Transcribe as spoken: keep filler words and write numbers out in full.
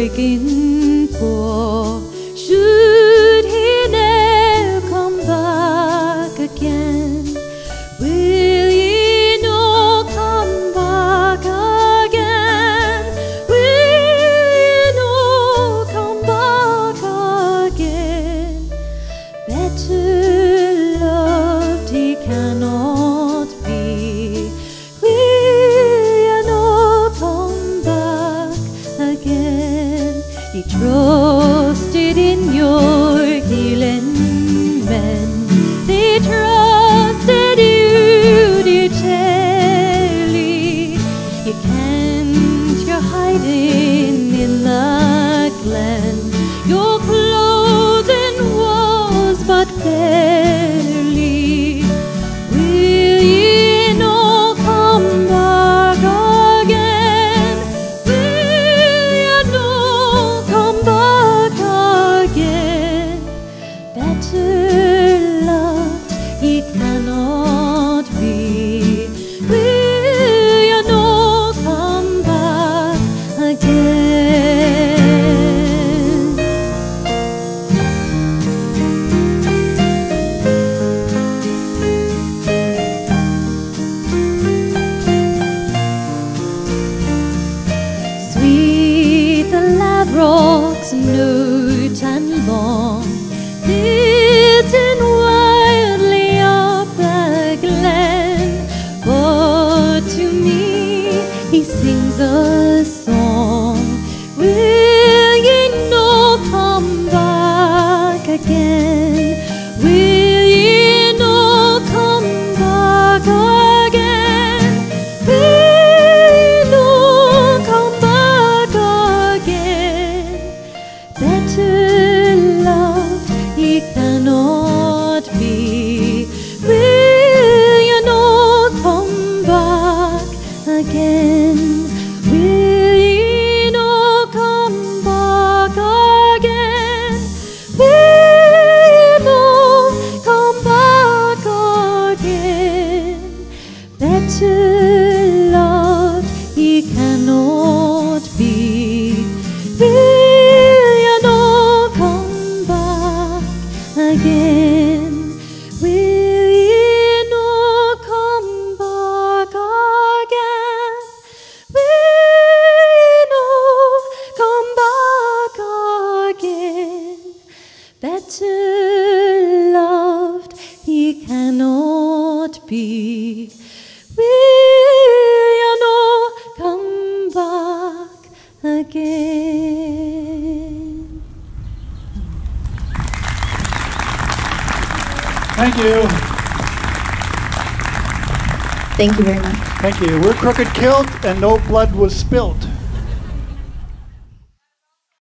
begging for. Should he never come back again? Will ye not come back again? Will ye not come back again? Better loved he cannot be. Will ye not come back again? He trusted in your healing men. They trusted you dearly. You can't, you're hiding in the glen. Your clothing was but barely. Will ye not come back again? Will ye not come back again? Better loved ye cannot be. Will ye not come back again? Sweet the lavrocks note and long, flitting wildly up the glen. But to me he sings a song. Will ye not come back again? Will ye not come back again? Will ye not come back again? Better loved ye cannot be. Will ye not come back again? Will ye not come back again? Will ye not come back again? Better loved ye cannot be. Will ye not come back again? Will ye not come back again? Will ye not come back again? Better loved ye cannot be. Will ye not come back again? Thank you. Thank you very much. Thank you. We're Crooked Kilt, and no blood was spilt.